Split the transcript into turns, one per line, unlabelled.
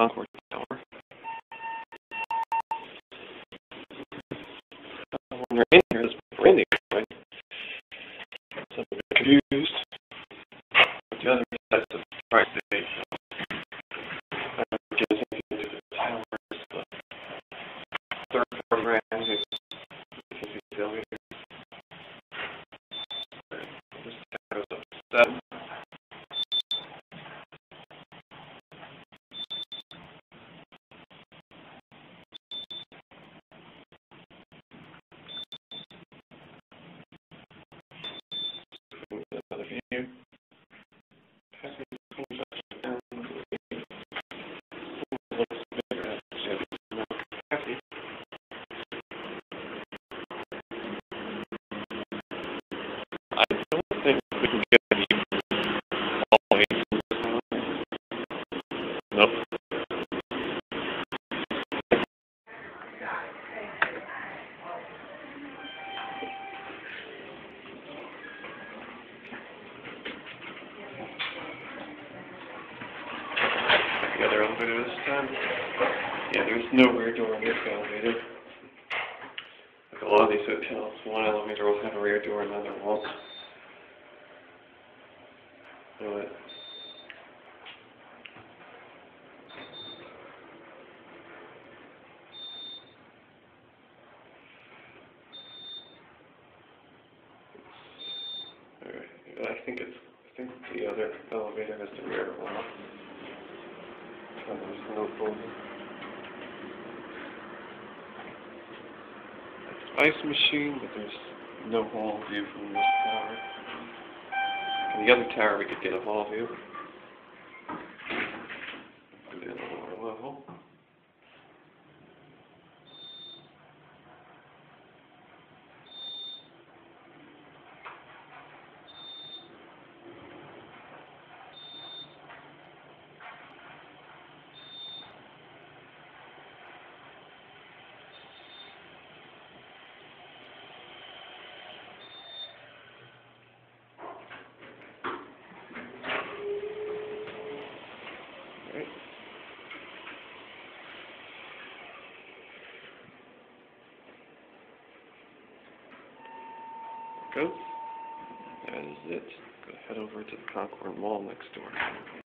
Concord Tower. When you're in here, there's Brandywine. So I'm confused with the other sides of the price state. I don't get anything to do with the towers, the third floor brand. This tower is upset. Another view. Looks bigger. I don't think we can get any all the way from this one. Nope. The other elevator this time. Yeah, there's no rear door in this elevator. Like a lot of these hotels, one elevator will have a rear door, another won't. But I think the other elevator has the rear one. So there's no folding. Ice machine, but there's no hall view from this tower. From the other tower we could get a hall view. Put it in a lower level. Right. Goes. That is it. Go head over to the Concord Mall next door.